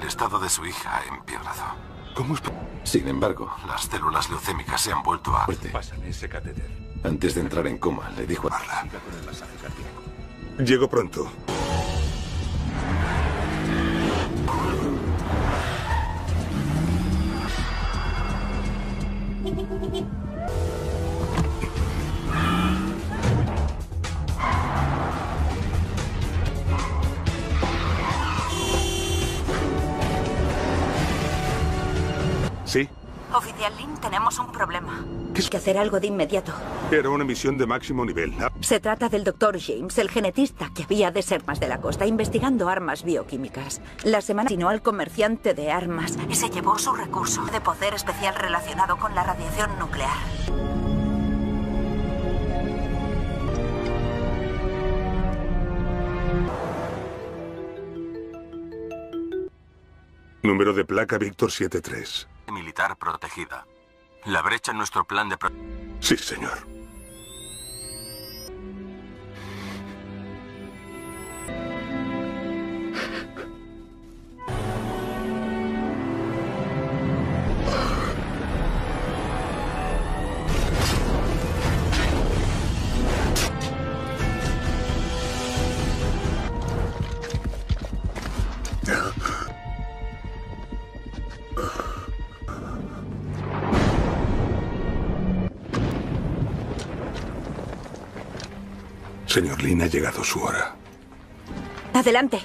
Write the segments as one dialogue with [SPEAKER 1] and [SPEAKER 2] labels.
[SPEAKER 1] estado de su hija ha empeorado.
[SPEAKER 2] ¿Cómo es?
[SPEAKER 1] Sin embargo, las células leucémicas se han vuelto a...
[SPEAKER 2] Pásame ese catéter.
[SPEAKER 1] Antes de entrar en coma, le dijo a Marla.
[SPEAKER 2] Siga con el masaje cardíaco. Llego pronto. ¿Sí?
[SPEAKER 3] Oficial Lin, tenemos un problema. Hay que hacer algo de inmediato.
[SPEAKER 2] Era una misión de máximo nivel.
[SPEAKER 3] Se trata del Dr. James, el genetista que había de ser más de la costa, investigando armas bioquímicas. La semana asesinó al comerciante de armas y se llevó su recurso de poder especial relacionado con la radiación nuclear.
[SPEAKER 2] Número de placa Víctor 73.
[SPEAKER 1] Militar protegida. La brecha en nuestro plan de...
[SPEAKER 2] Sí, señor. Señor Lin, ha llegado su hora.
[SPEAKER 3] Adelante.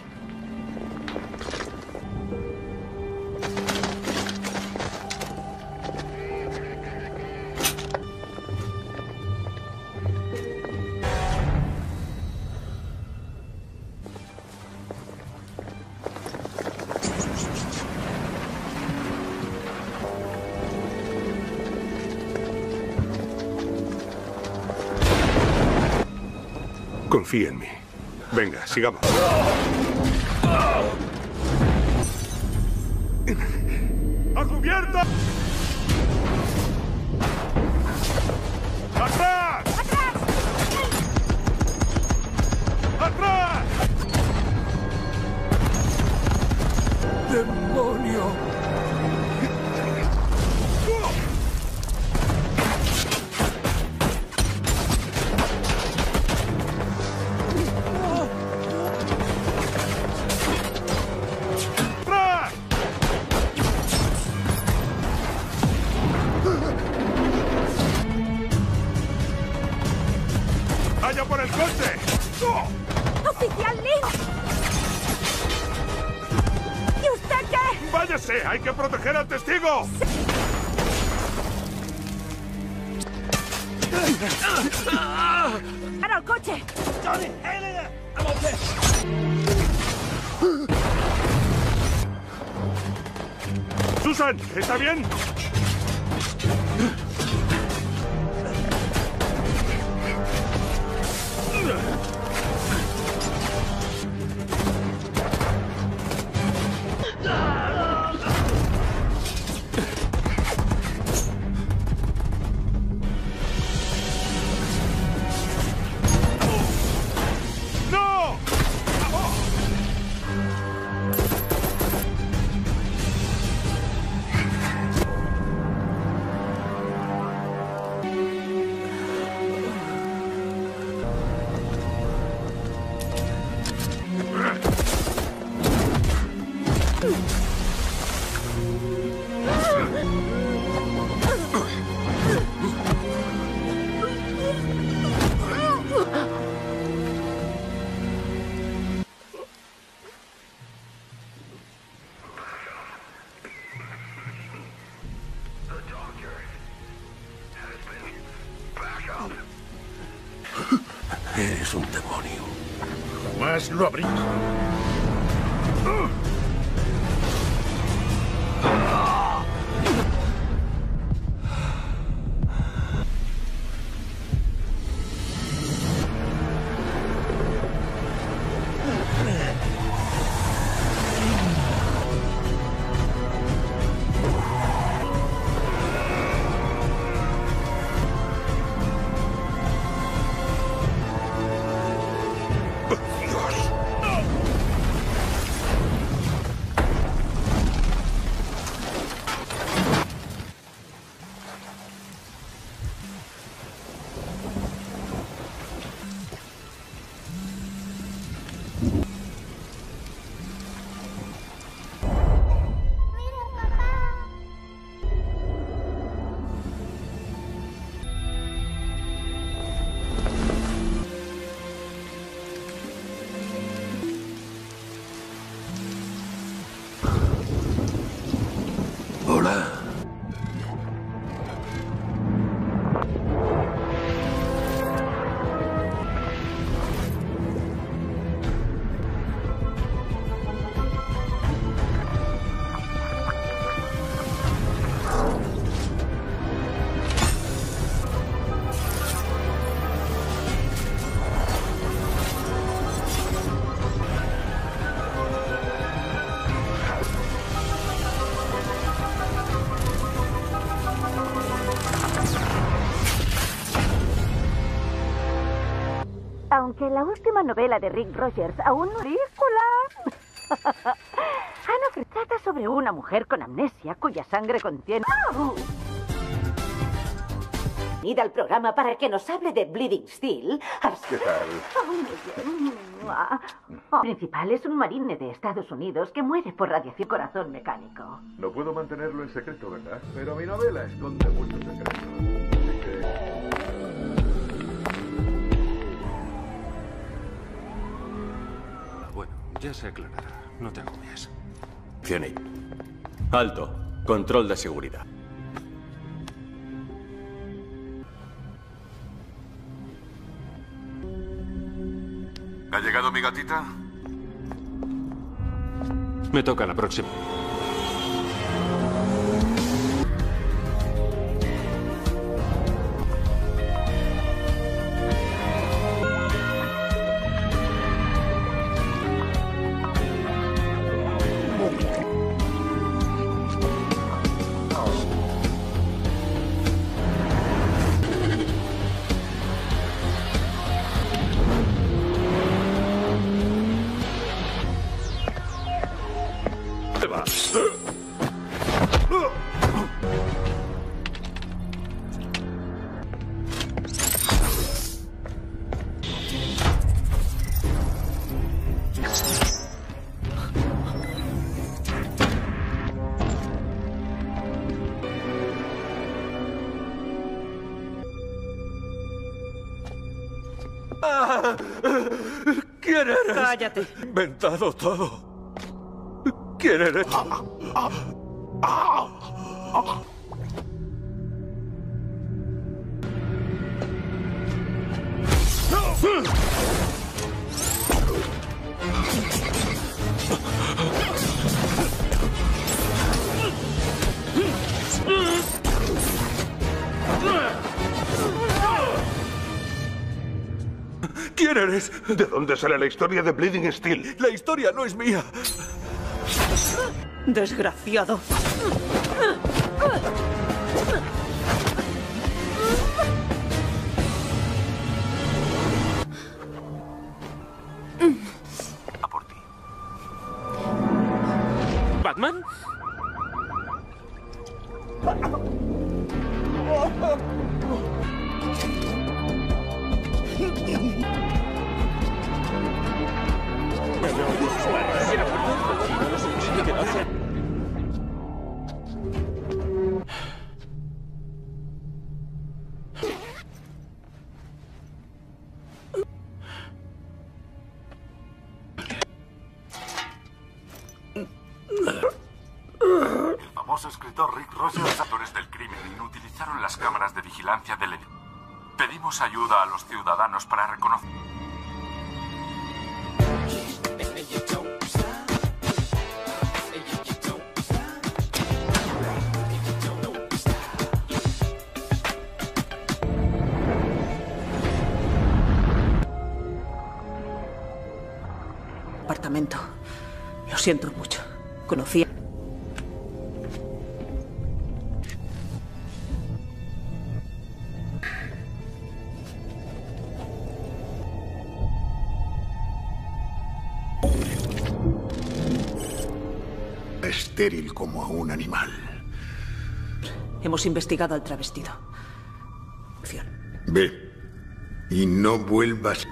[SPEAKER 2] Confía en mí. Venga, sigamos. ¡A cubierto! ¡Atrás! ¡Atrás! ¡Atrás! ¡Demonio! ¡Vaya por el coche!
[SPEAKER 3] ¡Oficial Lin! ¿Y usted qué?
[SPEAKER 2] ¡Váyase! ¡Hay que proteger al testigo!
[SPEAKER 3] ¡Para el coche!
[SPEAKER 2] ¡Susan! ¿Está bien?
[SPEAKER 1] Eres un demonio.
[SPEAKER 4] Jamás lo abrí.
[SPEAKER 3] Aunque la última novela de Rick Rogers aún no película. Han ofrecido sobre una mujer con amnesia cuya sangre contiene... Id al programa para que nos hable de Bleeding Steel.
[SPEAKER 2] ¿Qué tal?
[SPEAKER 3] El principal es un marine de Estados Unidos que muere por radiación corazón mecánico.
[SPEAKER 4] No puedo mantenerlo en secreto, ¿verdad? Pero mi novela esconde muchos secretos. Así que...
[SPEAKER 2] Bueno, ya se aclarará. No te agobies.
[SPEAKER 5] Fioni. Alto. Control de seguridad.
[SPEAKER 1] ¿Ha llegado mi gatita?
[SPEAKER 2] Me toca la próxima. ¿Quién eres?
[SPEAKER 3] Cállate.
[SPEAKER 2] Inventado todo. ¿Quién eres? ¿Quién eres?
[SPEAKER 4] ¿De dónde sale la historia de Bleeding Steel?
[SPEAKER 2] La historia no es mía.
[SPEAKER 3] Desgraciado.
[SPEAKER 1] A por ti.
[SPEAKER 2] ¿Batman?
[SPEAKER 1] El famoso escritor Rick Rogers, actores del crimen, utilizaron las cámaras de vigilancia del edificio. Pedimos ayuda a los ciudadanos para reconocer...
[SPEAKER 3] Apartamento. Lo siento mucho. Conocía...
[SPEAKER 4] Estéril como a un animal.
[SPEAKER 3] Hemos investigado al travestido. Acción.
[SPEAKER 4] Ve. Y no vuelvas.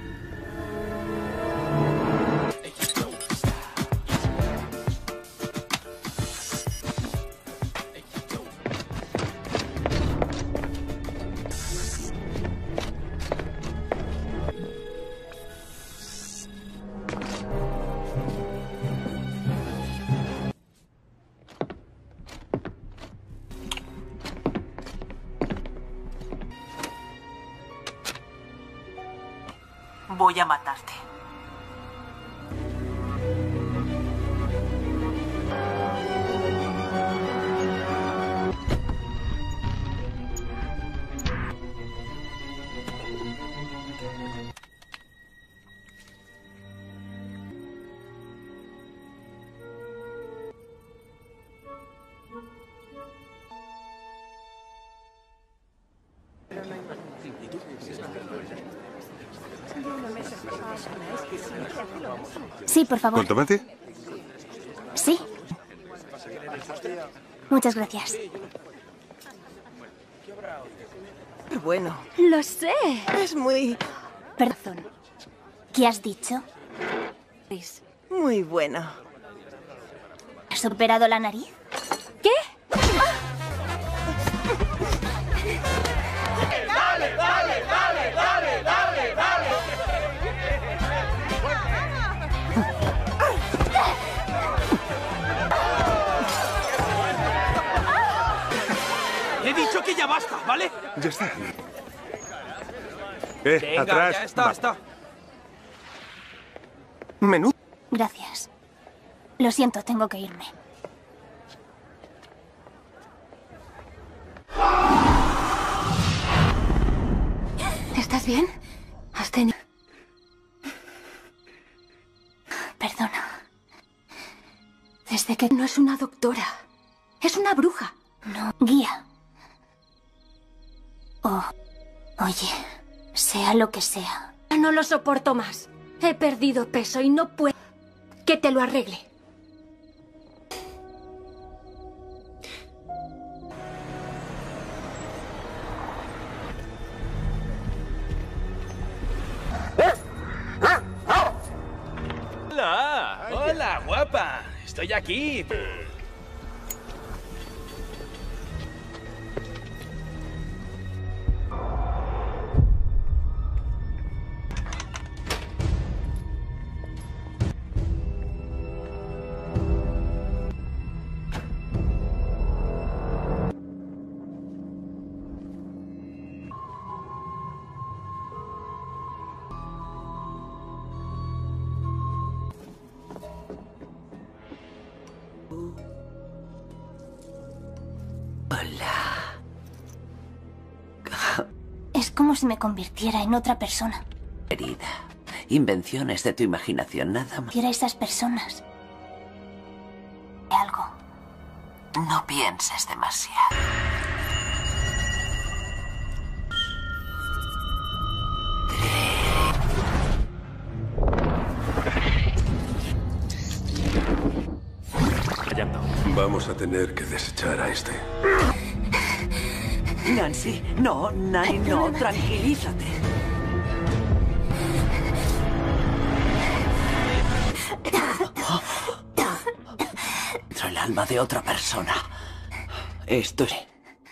[SPEAKER 3] Voy a matarte.
[SPEAKER 6] Sí, por favor.
[SPEAKER 2] ¿Con tomate?
[SPEAKER 6] Sí. Muchas gracias.
[SPEAKER 7] Bueno,
[SPEAKER 6] Lo sé.
[SPEAKER 7] es muy,
[SPEAKER 6] Perdón. ¿Qué has dicho?
[SPEAKER 7] muy bueno.
[SPEAKER 6] ¿Has operado la nariz?
[SPEAKER 3] ¿Qué?
[SPEAKER 8] He dicho que ya basta, ¿vale?
[SPEAKER 2] Ya está.
[SPEAKER 8] Venga,
[SPEAKER 2] Atrás.
[SPEAKER 8] ya está,
[SPEAKER 2] Va.
[SPEAKER 8] está.
[SPEAKER 7] Menú.
[SPEAKER 6] Gracias. Lo siento, tengo que irme.
[SPEAKER 3] ¿Estás bien? ¿Has tenido...?
[SPEAKER 6] Perdona.
[SPEAKER 3] Desde que no es una doctora. Es una bruja.
[SPEAKER 6] No. Guía. Oh. Oye. Sea lo que sea.
[SPEAKER 3] No lo soporto más. He perdido peso y no puedo... Que te lo arregle.
[SPEAKER 8] Hola, hola, guapa. Estoy aquí.
[SPEAKER 6] Es como si me convirtiera en otra persona.
[SPEAKER 9] Querida, invenciones de tu imaginación, nada más.
[SPEAKER 6] Viera a esas personas. Algo.
[SPEAKER 9] No pienses demasiado.
[SPEAKER 2] Vamos a tener que desechar a este.
[SPEAKER 9] Nancy, no, Nancy, no, tranquilízate. Dentro el alma de otra persona. Esto es...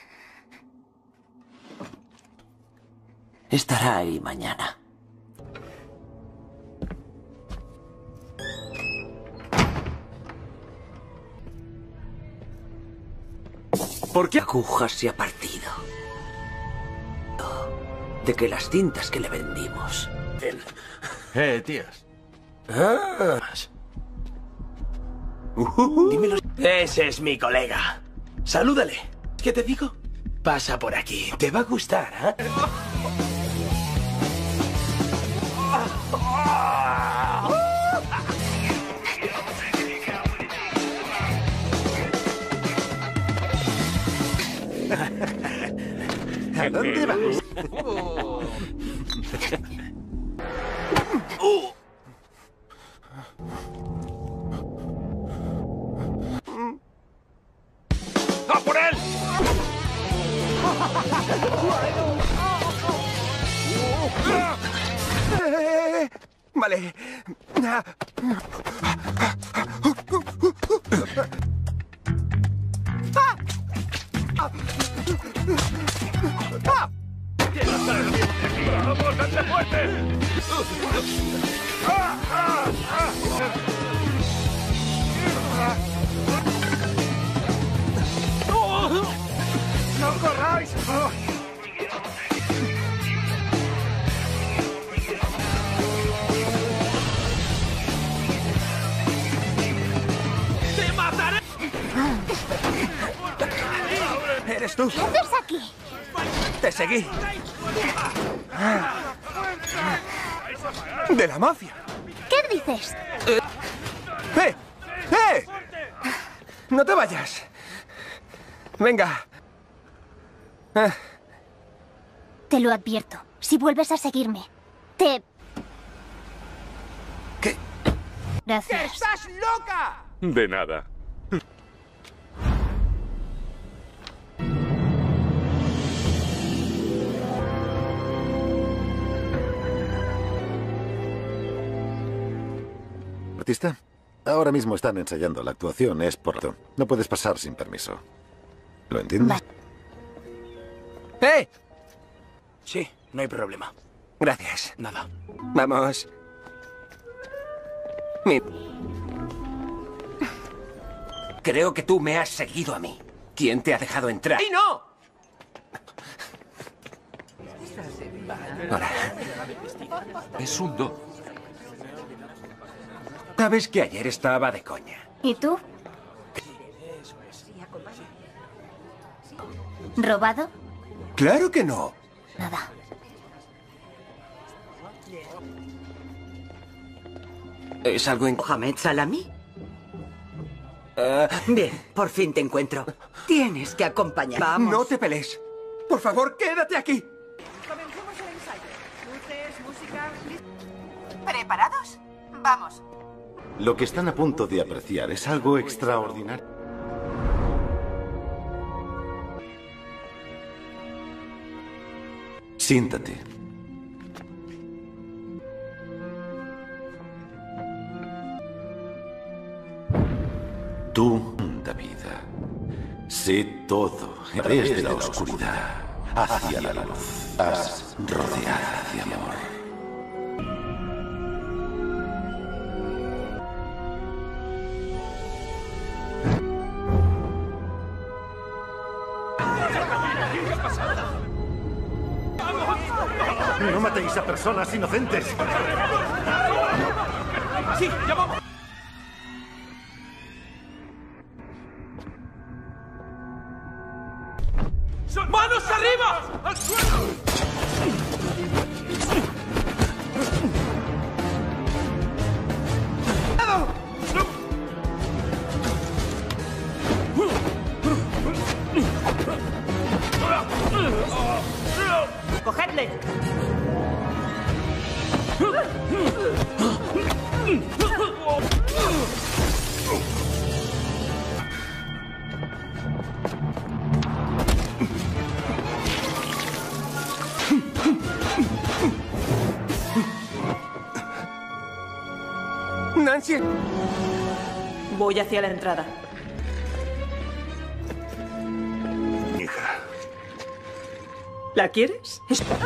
[SPEAKER 9] Estará ahí mañana. ¿Por qué aguja se ha partido? De que las cintas que le vendimos...
[SPEAKER 5] Tías.
[SPEAKER 9] Dímelo.
[SPEAKER 8] Ese es mi colega. Salúdale. ¿Qué te digo? Pasa por aquí. Te va a gustar, ¿eh? ¿A dónde vas? ¡A por él!
[SPEAKER 7] Vale.
[SPEAKER 8] ¡No corráis! ¡Te mataré!
[SPEAKER 7] ¿Eres tú?
[SPEAKER 6] ¿Qué haces aquí?
[SPEAKER 7] Te seguí. De la mafia.
[SPEAKER 6] ¿Qué dices?
[SPEAKER 7] ¡Eh! ¡Eh! No te vayas. Venga.
[SPEAKER 6] Te lo advierto. Si vuelves a seguirme, te Gracias.
[SPEAKER 7] ¡Estás loca!
[SPEAKER 2] De nada.
[SPEAKER 10] ¿Artista? Ahora mismo están ensayando. La actuación es por... No puedes pasar sin permiso. ¿Lo entiendes?
[SPEAKER 7] ¡Eh!
[SPEAKER 8] Sí, no hay problema.
[SPEAKER 7] Gracias.
[SPEAKER 8] Nada.
[SPEAKER 7] Vamos. Creo que tú me has seguido a mí. ¿Quién te ha dejado entrar? ¡Y no! Hola.
[SPEAKER 1] Es un do.
[SPEAKER 7] Sabes que ayer estaba de coña.
[SPEAKER 6] ¿Y tú? ¿Robado?
[SPEAKER 7] ¡Claro que no!
[SPEAKER 6] Nada.
[SPEAKER 7] ¿Es algo en...
[SPEAKER 11] ¿Mohamed Salami? Bien, por fin te encuentro. Tienes que acompañar. Vamos.
[SPEAKER 7] No te pelees. Por favor, quédate aquí.
[SPEAKER 12] Comencemos el ensayo. Luces, música...
[SPEAKER 11] ¿Preparados? Vamos.
[SPEAKER 10] Lo que están a punto de apreciar es algo extraordinario. Siéntate. Tú, vida, sé todo a través de la oscuridad, hacia la luz, estás rodeada de amor. No matéis a personas inocentes.
[SPEAKER 7] Sí, ya vamos. ¡Manos arriba! ¡Al suelo!
[SPEAKER 11] ¡Cogedle!
[SPEAKER 7] Nancy.
[SPEAKER 11] Voy hacia la entrada.
[SPEAKER 2] Hija.
[SPEAKER 11] ¿La quieres?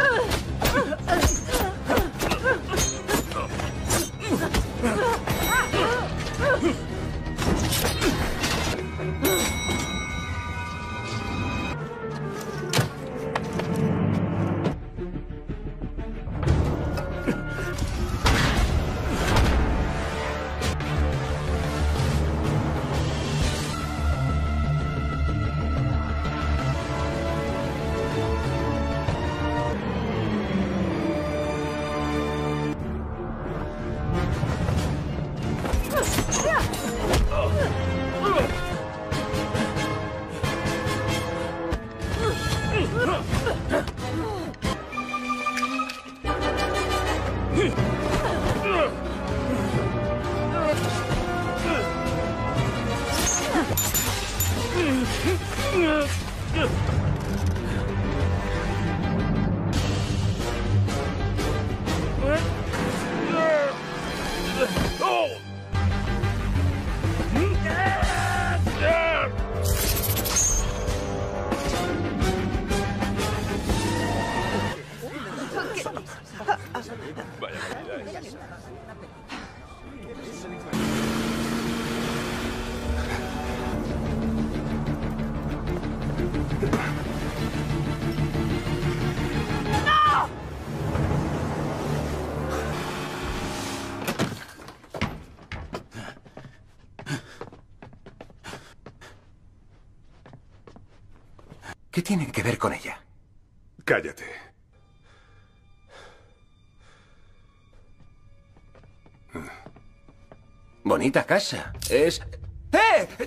[SPEAKER 7] ¿Qué tiene que ver con ella?
[SPEAKER 2] Cállate.
[SPEAKER 7] Bonita casa. Es... ¡Eh!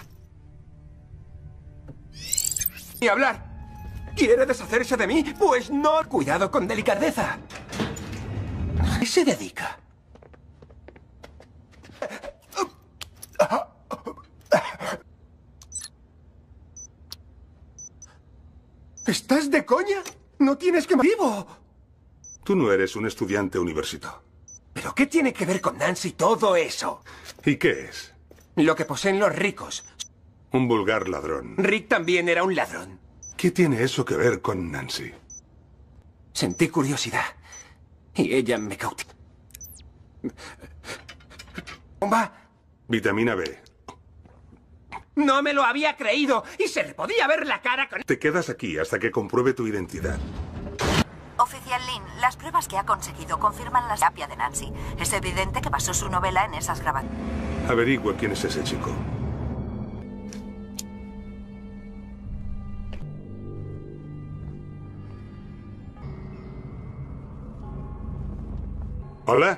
[SPEAKER 7] ¡Ni hablar! ¿Quiere deshacerse de mí? Pues no. Cuidado con delicadeza. ¿A qué se dedica? ¿Estás de coña? No tienes que... ¡Vivo!
[SPEAKER 2] Tú no eres un estudiante universitario.
[SPEAKER 7] ¿Pero qué tiene que ver con Nancy todo eso?
[SPEAKER 2] ¿Y qué es?
[SPEAKER 7] Lo que poseen los ricos.
[SPEAKER 2] Un vulgar ladrón.
[SPEAKER 7] Rick también era un ladrón.
[SPEAKER 2] ¿Qué tiene eso que ver con Nancy?
[SPEAKER 7] Sentí curiosidad. Y ella me cautivó. ¿Bomba?
[SPEAKER 2] Vitamina B.
[SPEAKER 7] No me lo había creído. Y se le podía ver la cara con...
[SPEAKER 2] Te quedas aquí hasta que compruebe tu identidad.
[SPEAKER 3] Oficial Lin, las pruebas que ha conseguido confirman la terapia de Nancy. Es evidente que basó su novela en esas grabaciones.
[SPEAKER 2] Averigüe quién es ese chico. ¿Hola?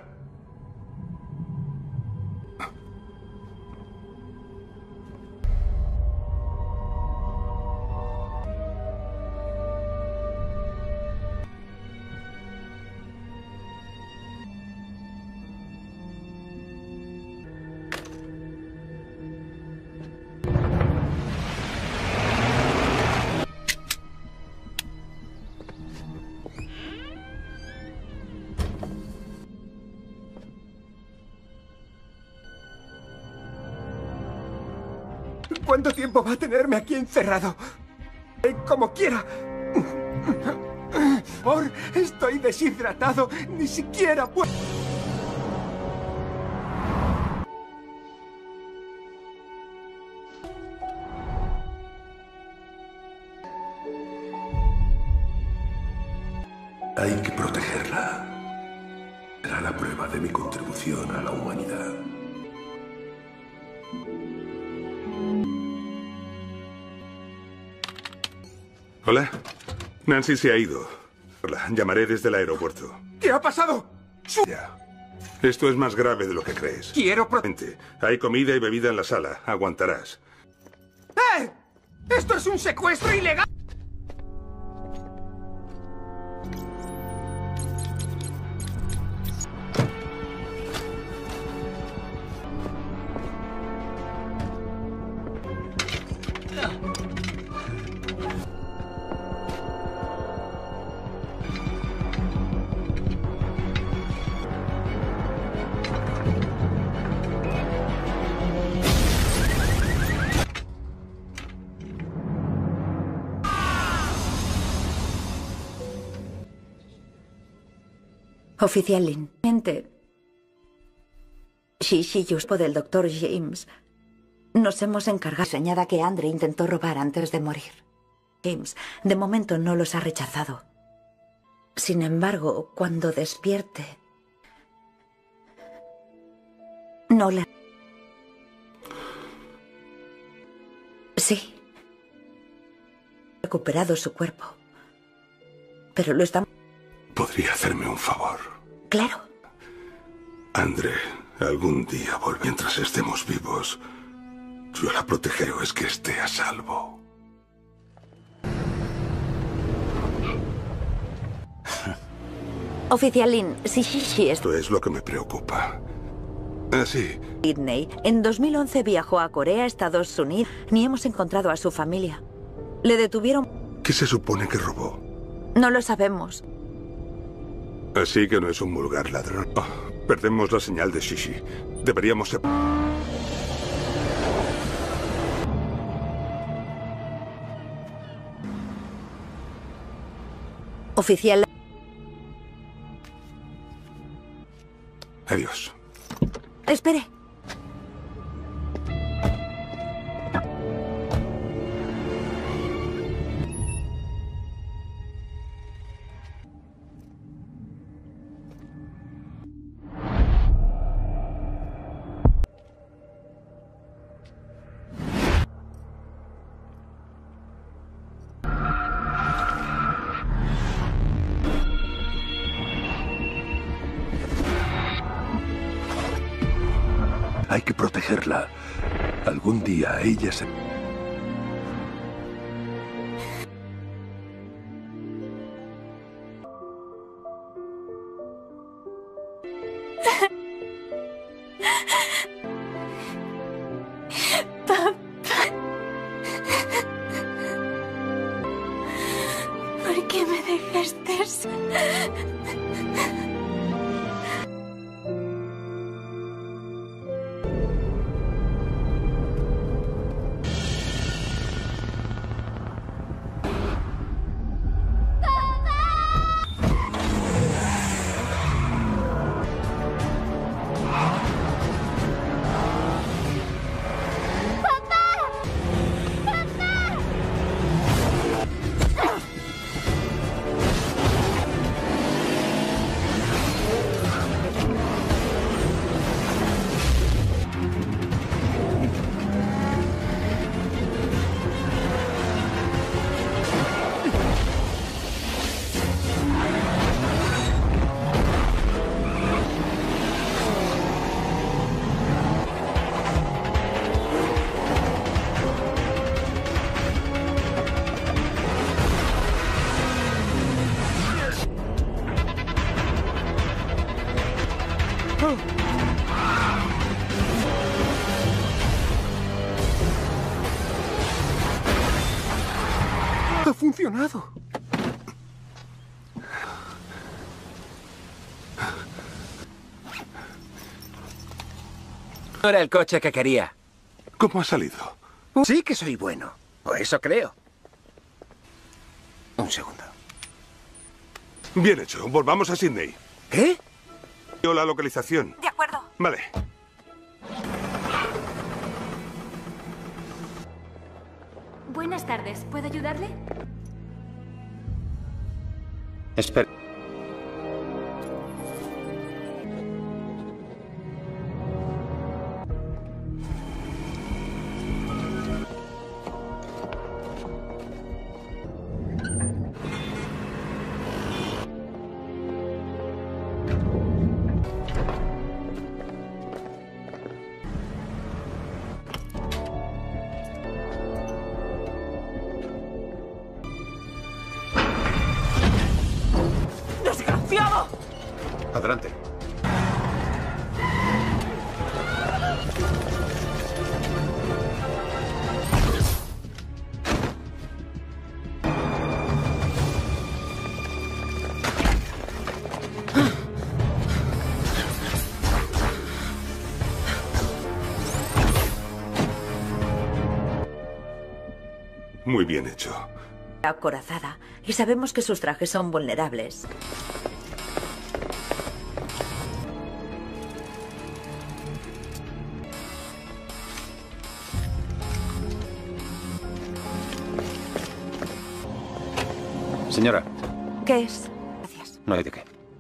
[SPEAKER 7] ¿Cuánto tiempo va a tenerme aquí encerrado? Como quiera. Por estoy deshidratado. Ni siquiera puedo...
[SPEAKER 10] Hay que protegerla. Será la prueba de mi contribución a la humanidad.
[SPEAKER 2] ¿Hola? Nancy se ha ido. La llamaré desde el aeropuerto.
[SPEAKER 7] ¿Qué ha pasado?
[SPEAKER 2] Ya. Esto es más grave de lo que crees.
[SPEAKER 7] Quiero
[SPEAKER 2] Hay comida y bebida en la sala. Aguantarás.
[SPEAKER 7] ¡Eh! ¡Esto es un secuestro ilegal!
[SPEAKER 3] Oficial Lin, Shishi Yuspo del Dr. James. Nos hemos encargado. Señala que Andre intentó robar antes de morir. James, de momento no los ha rechazado. Sin embargo, cuando despierte... No le... Sí. Recuperado su cuerpo. Pero lo estamos...
[SPEAKER 2] ¿Podría hacerme un favor?
[SPEAKER 3] Claro.
[SPEAKER 2] Andre, algún día mientras estemos vivos, yo la protegeré o es que esté a salvo.
[SPEAKER 3] Oficial Lin, si Shishi
[SPEAKER 2] Esto es lo que me preocupa. Sí.
[SPEAKER 3] Sydney, en 2011 viajó a Corea, Estados Unidos. Ni hemos encontrado a su familia. Le detuvieron...
[SPEAKER 2] ¿Qué se supone que robó?
[SPEAKER 3] No lo sabemos.
[SPEAKER 2] Así que no es un vulgar ladrón. Oh, perdemos la señal de Shishi. Deberíamos...
[SPEAKER 3] Oficial...
[SPEAKER 2] Adiós.
[SPEAKER 3] Espere.
[SPEAKER 10] Hay que protegerla. Algún día ella se...
[SPEAKER 6] puedes.
[SPEAKER 7] ¡Ha funcionado! No era el coche que quería.
[SPEAKER 2] ¿Cómo ha salido?
[SPEAKER 7] Sí que soy bueno. O eso creo. Un segundo.
[SPEAKER 2] Bien hecho. Volvamos a Sydney.
[SPEAKER 7] ¿Qué?
[SPEAKER 2] La localización.
[SPEAKER 3] De acuerdo.
[SPEAKER 2] Vale.
[SPEAKER 13] Buenas tardes. ¿Puedo ayudarle?
[SPEAKER 10] Espera.
[SPEAKER 3] ¡Desgraciado!
[SPEAKER 5] Adelante.
[SPEAKER 2] Muy bien hecho.
[SPEAKER 3] Acorazada, y sabemos que sus trajes son vulnerables.
[SPEAKER 10] Señora,
[SPEAKER 3] ¿Qué es? Gracias.
[SPEAKER 10] no hay de qué.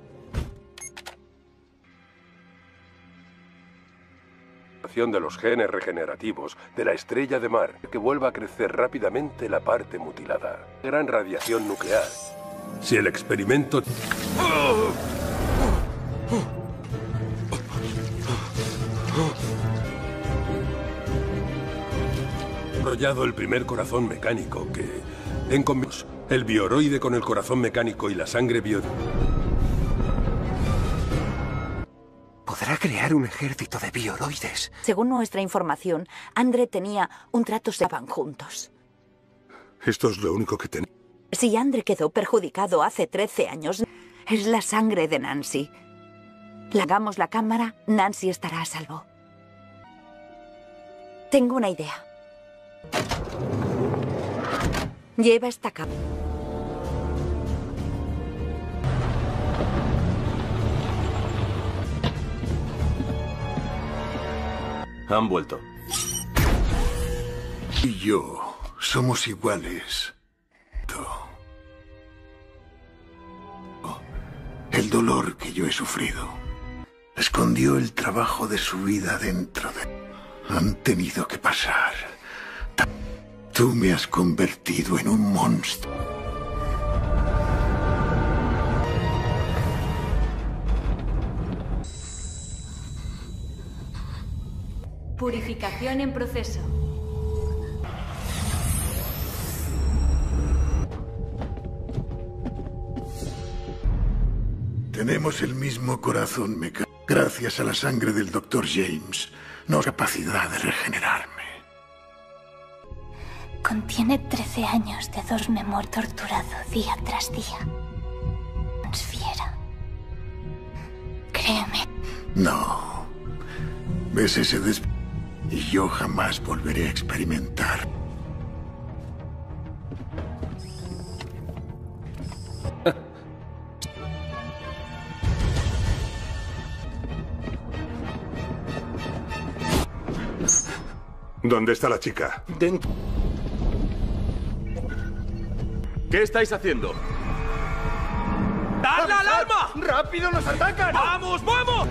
[SPEAKER 14] De los genes regenerativos de la estrella de mar que vuelva a crecer rápidamente la parte mutilada. Gran radiación nuclear. Si el experimento... Desarrollado el primer corazón mecánico que... el bioroide con el corazón mecánico y la sangre bio...
[SPEAKER 7] ¿Podrá crear un ejército de bioroides?
[SPEAKER 3] Según nuestra información, Andre tenía un trato, se estaban juntos.
[SPEAKER 2] Esto es lo único que tenemos.
[SPEAKER 3] Si Andre quedó perjudicado hace 13 años, es la sangre de Nancy. Le hagamos la cámara, Nancy estará a salvo. Tengo una idea. Lleva esta cámara.
[SPEAKER 5] Han vuelto.
[SPEAKER 15] Y yo somos iguales. El dolor que yo he sufrido escondió el trabajo de su vida dentro de... Han tenido que pasar. Tú me has convertido en un monstruo.
[SPEAKER 13] Purificación en proceso.
[SPEAKER 15] Tenemos el mismo corazón mecánico. Gracias a la sangre del Dr. James, no hay capacidad de regenerarme.
[SPEAKER 6] Contiene 13 años de Dos Memor torturado día tras día. Créeme.
[SPEAKER 15] No. ¿Ves ese y yo jamás volveré a experimentar.
[SPEAKER 2] ¿Dónde está la chica?
[SPEAKER 5] Dentro. ¿Qué estáis haciendo?
[SPEAKER 7] ¡Dad la alarma!
[SPEAKER 5] ¡Rápido, nos atacan!
[SPEAKER 7] ¡Vamos, vamos!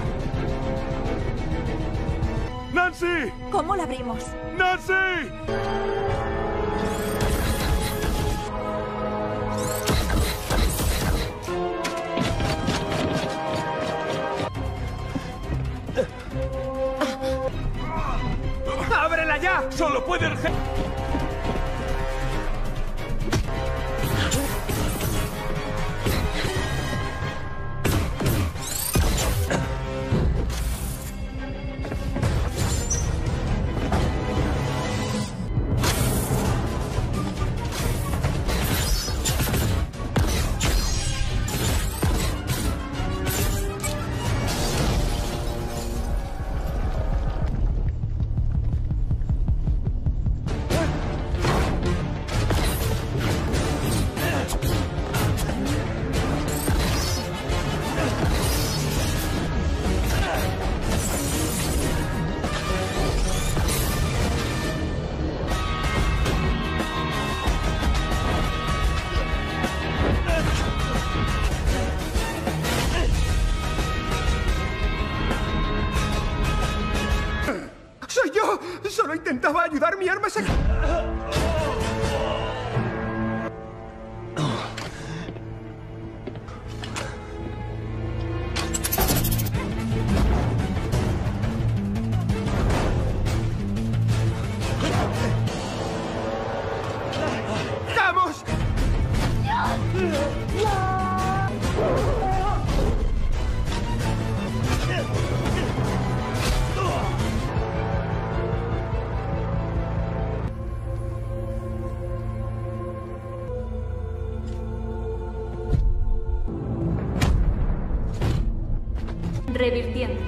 [SPEAKER 5] ¡Nancy!
[SPEAKER 3] ¿Cómo la abrimos?
[SPEAKER 5] ¡Nancy!
[SPEAKER 7] ¡Ábrela ya! ¡Solo puede el ¡Soy yo! ¡Solo intentaba ayudar! ¡Mi arma se... ¡Vamos!
[SPEAKER 13] Revirtiendo.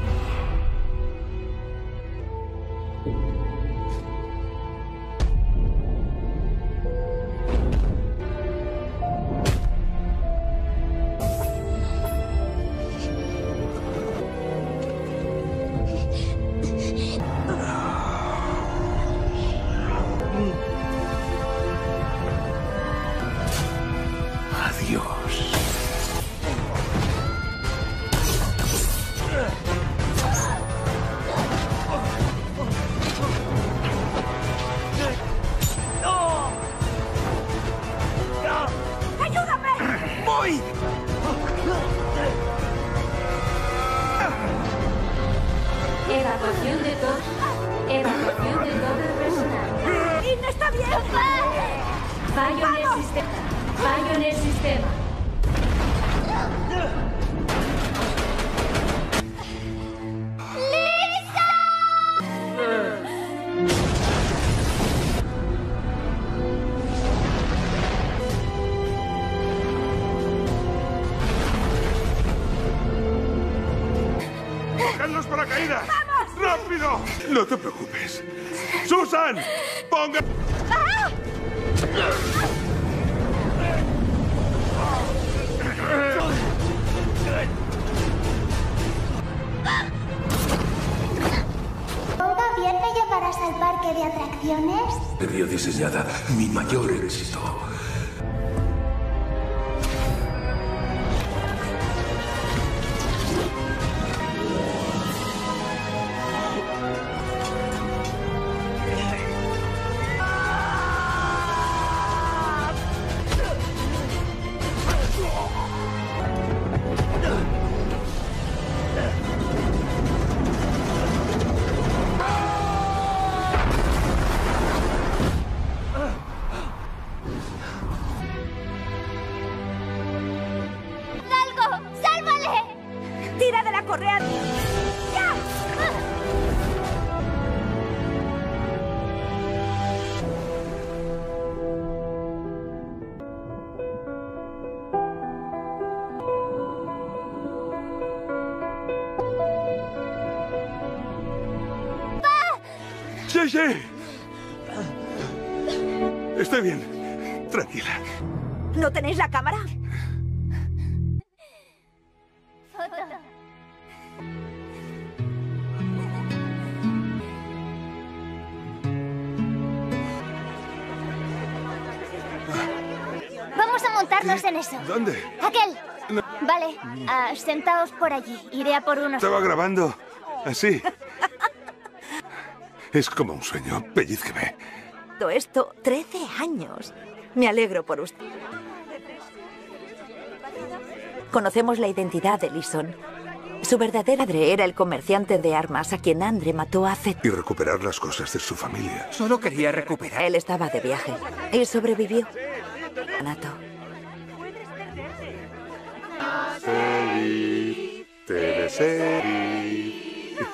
[SPEAKER 15] Adiós.
[SPEAKER 3] ¡Ayúdame!
[SPEAKER 7] ¡Voy!
[SPEAKER 13] Evacuación de todo. Evacuación de todo el personal.
[SPEAKER 3] ¡Y no está bien!
[SPEAKER 13] Fallo en el sistema. Fallo en el sistema.
[SPEAKER 2] ¡Cojan los paracaídas!
[SPEAKER 3] ¡Vamos!
[SPEAKER 2] ¡Rápido! No te preocupes. ¡Susan! ¡Ponga!
[SPEAKER 6] ¿Todavía me llevarás al parque de atracciones?
[SPEAKER 10] Te vio diseñada mi mayor éxito.
[SPEAKER 3] ¡Tira de la correa! ¡Ya!
[SPEAKER 2] Sí, sí. Estoy bien. Tranquila.
[SPEAKER 3] ¿No tenéis la cámara?
[SPEAKER 6] Vamos a montarnos en eso.
[SPEAKER 2] ¿Dónde?
[SPEAKER 6] Aquel. No. Vale, sentaos por allí. Iré a por unos...
[SPEAKER 2] Estaba grabando. Así. Es como un sueño. Pellízqueme.
[SPEAKER 3] Todo esto, 13 años. Me alegro por usted. Conocemos la identidad de Leeson. Su verdadera padre era el comerciante de armas a quien Andre mató hace...
[SPEAKER 2] Y recuperar las cosas de su familia.
[SPEAKER 7] Solo quería recuperar.
[SPEAKER 3] Él estaba de viaje y sobrevivió. Nato.
[SPEAKER 2] Feliz, te deseo.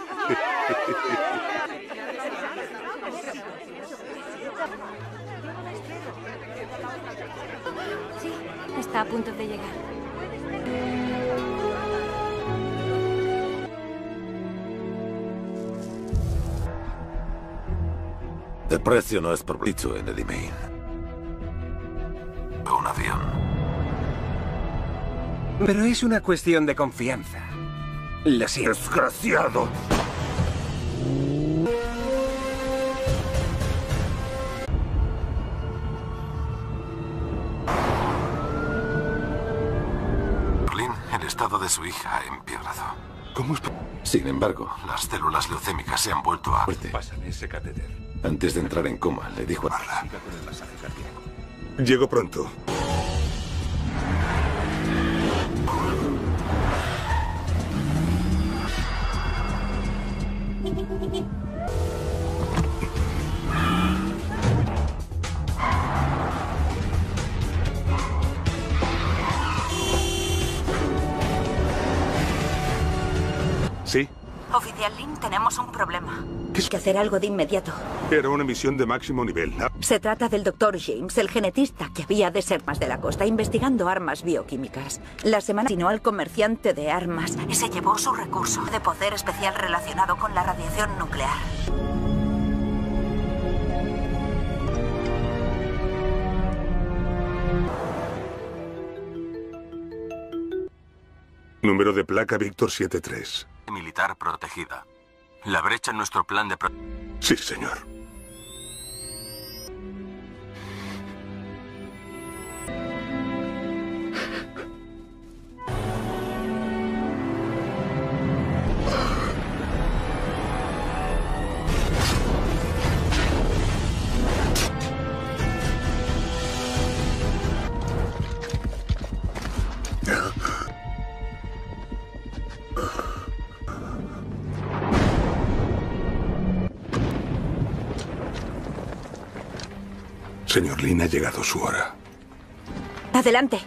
[SPEAKER 13] Sí, está a punto de llegar.
[SPEAKER 10] El precio no es por dicho en Eddie Main. Un avión.
[SPEAKER 7] Pero es una cuestión de confianza. Lo siento.
[SPEAKER 2] ¡Desgraciado!
[SPEAKER 10] Berlín, el estado de su hija ha empeorado.
[SPEAKER 2] ¿Cómo es?
[SPEAKER 10] Sin embargo, las células leucémicas se han vuelto a...
[SPEAKER 14] Pásame ese catéter.
[SPEAKER 10] Antes de entrar en coma, le dijo a...
[SPEAKER 14] Siga con el masaje cardíaco.
[SPEAKER 2] Llego pronto. ¿Sí?
[SPEAKER 3] Oficial Lin, tenemos un problema. Hay que hacer algo de inmediato.
[SPEAKER 2] Era una misión de máximo nivel.
[SPEAKER 3] Se trata del Dr. James, el genetista que había de ser más de la costa, investigando armas bioquímicas. La semana asesinó al comerciante de armas y se llevó su recurso de poder especial relacionado con la radiación nuclear.
[SPEAKER 2] Número de placa Víctor 73.
[SPEAKER 16] Militar protegida. La brecha en nuestro plan de...
[SPEAKER 2] Sí, señor. Señor Lin, ha llegado su hora.
[SPEAKER 3] Adelante.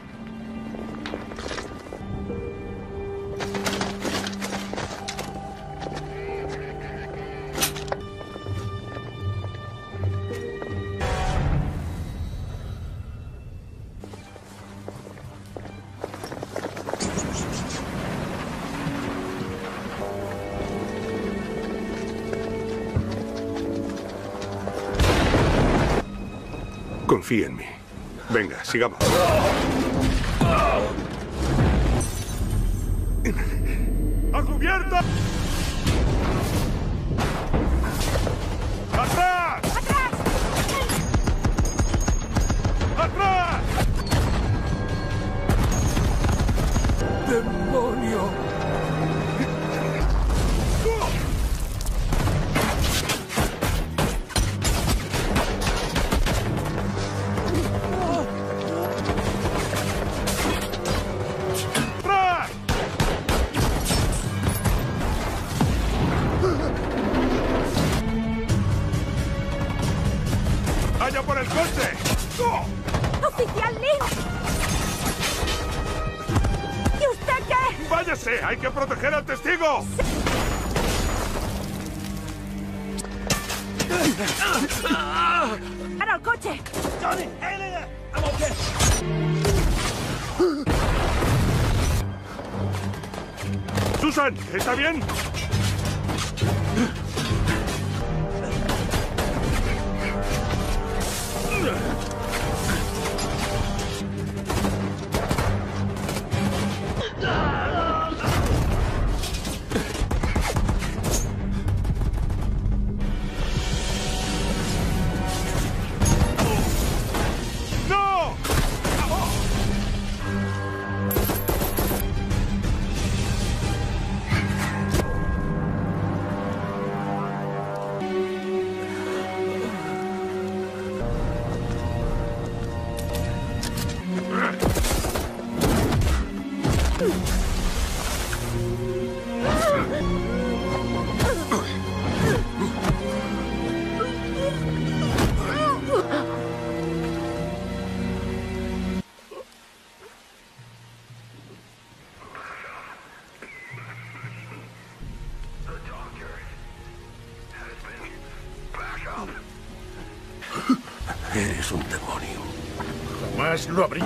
[SPEAKER 2] Confía en mí. Venga, sigamos.
[SPEAKER 5] ¡A cubierto! ¡Atrás! ¡Atrás! ¡Atrás!
[SPEAKER 7] ¡Demonio!
[SPEAKER 5] ¡Vaya por el coche!
[SPEAKER 3] ¡Oficial Lin! ¿Y usted qué?
[SPEAKER 5] ¡Váyase! ¡Hay que proteger al testigo!
[SPEAKER 3] ¡Para el coche!
[SPEAKER 5] ¡Johnny! ¡I'm okay! ¡Susan! ¿Está bien?
[SPEAKER 10] Eres un demonio.
[SPEAKER 5] Jamás lo abrí.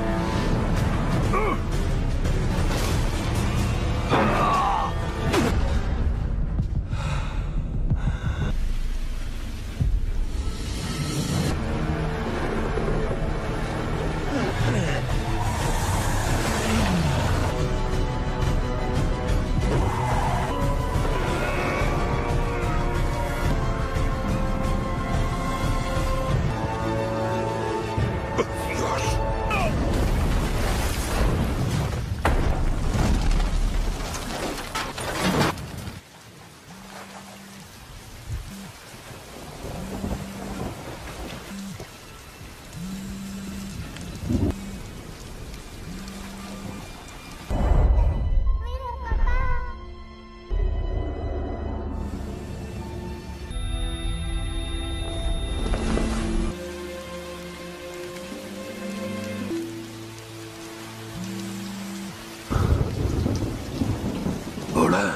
[SPEAKER 10] Hola.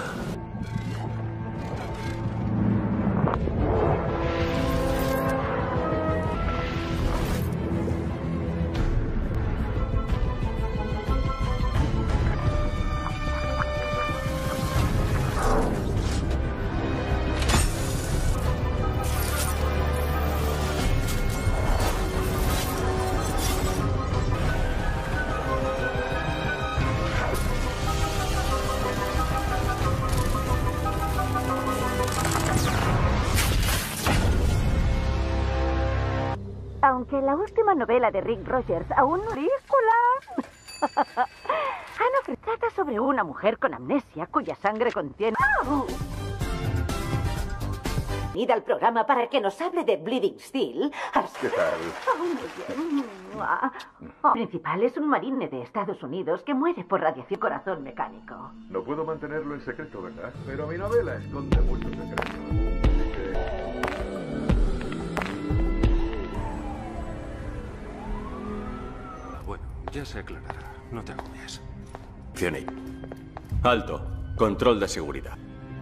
[SPEAKER 3] Aunque la última novela de Rick Rogers aún no película. Trata sobre una mujer con amnesia cuya sangre contiene... Id al programa para que nos hable de Bleeding Steel.
[SPEAKER 4] ¿Qué tal?
[SPEAKER 3] Muy bien. El principal es un marine de Estados Unidos que muere por radiación corazón mecánico.
[SPEAKER 4] No puedo mantenerlo en secreto, ¿verdad? Pero mi novela esconde muchos secretos. Así que...
[SPEAKER 16] Bueno, ya se aclarará. No te agobies.
[SPEAKER 17] Fiona. Alto. Control de seguridad.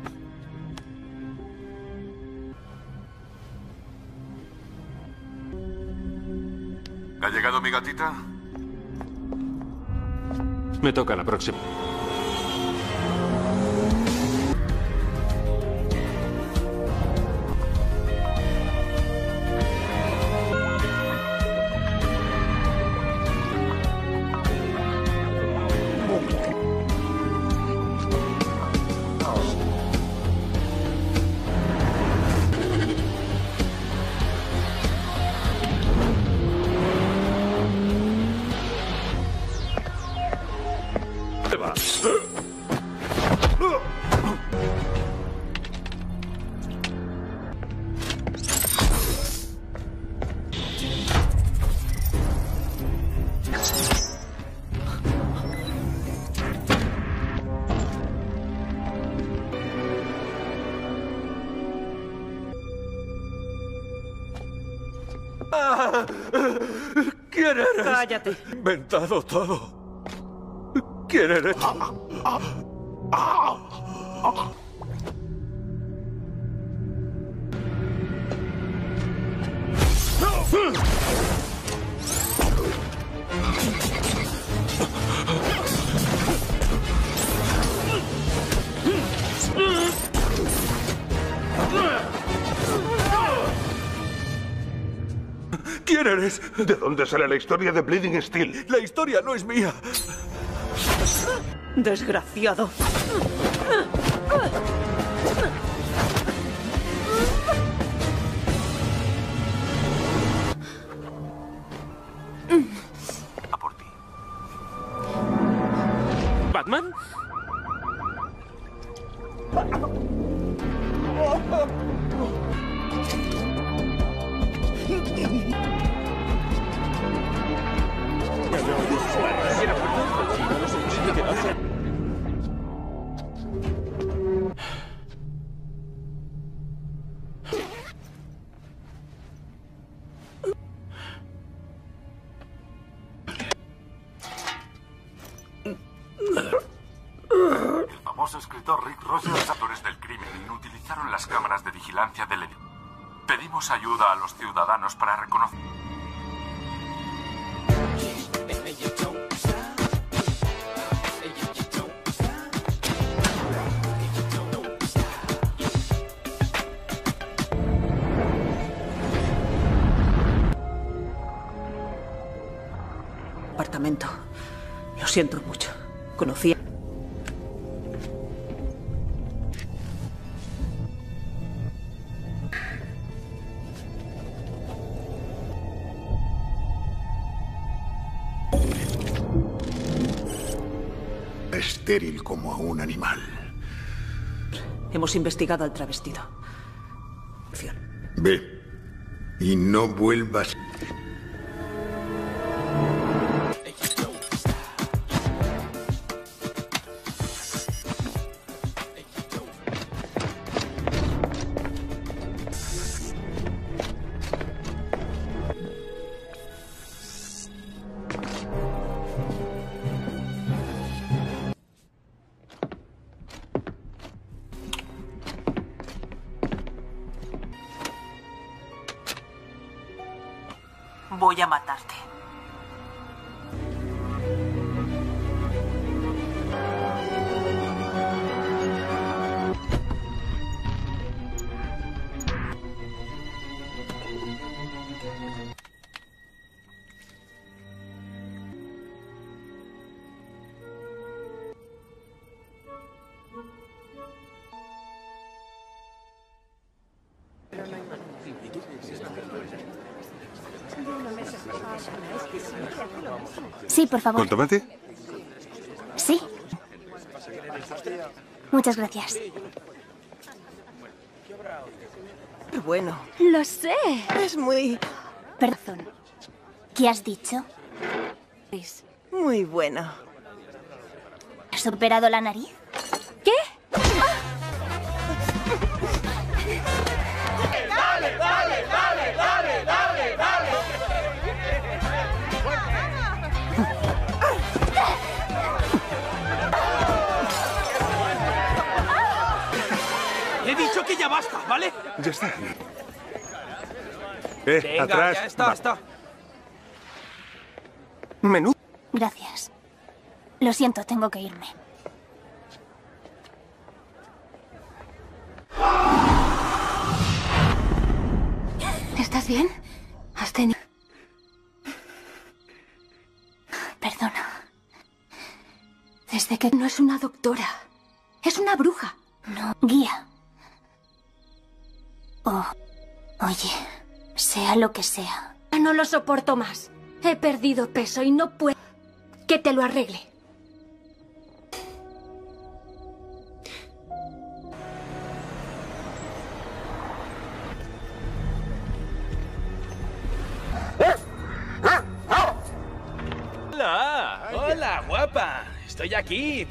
[SPEAKER 1] ¿Ha llegado mi gatita?
[SPEAKER 16] Me toca la próxima.
[SPEAKER 5] ¿Quién eres?
[SPEAKER 11] Cállate.
[SPEAKER 5] Inventado todo. ¿Quién eres? ¿Quién ¿Quién eres?
[SPEAKER 2] ¿De dónde sale la historia de Bleeding Steel?
[SPEAKER 5] La historia no es mía.
[SPEAKER 12] Desgraciado.
[SPEAKER 16] A por ti.
[SPEAKER 8] ¿Batman?
[SPEAKER 1] El famoso escritor Rick Rogers, actores del crimen, inutilizaron las cámaras de vigilancia del edificio. Pedimos ayuda a los ciudadanos para reconocer.
[SPEAKER 12] Apartamento. Lo siento mucho. Conocía.
[SPEAKER 15] Estéril como un animal.
[SPEAKER 12] Hemos investigado al travestido.
[SPEAKER 15] Ve. Y no vuelvas.
[SPEAKER 12] Voy a matarte.
[SPEAKER 6] Sí, por favor.
[SPEAKER 2] ¿Contomate?
[SPEAKER 6] Sí. Muchas gracias.
[SPEAKER 12] Bueno.
[SPEAKER 6] Lo sé.
[SPEAKER 12] Es muy...
[SPEAKER 6] Perdón. ¿Qué has dicho?
[SPEAKER 12] Muy bueno.
[SPEAKER 6] ¿Has operado la nariz? ¿Qué?
[SPEAKER 18] ¡Dale, dale, dale, dale, dale, dale!
[SPEAKER 8] Le he dicho que ya basta, ¿vale?
[SPEAKER 2] Ya está.
[SPEAKER 8] Venga,
[SPEAKER 2] atrás.
[SPEAKER 8] ya está, está.
[SPEAKER 7] Menú.
[SPEAKER 6] Gracias. Lo siento, tengo que irme. ¿Estás bien? ¿Has tenido...? Perdona. Desde que no es una doctora. Es una bruja. No, guía. Oh, oye, sea lo que sea.
[SPEAKER 13] No lo soporto más. He perdido peso y no puedo... Que te lo arregle.
[SPEAKER 8] Hola, hola, guapa. Estoy aquí.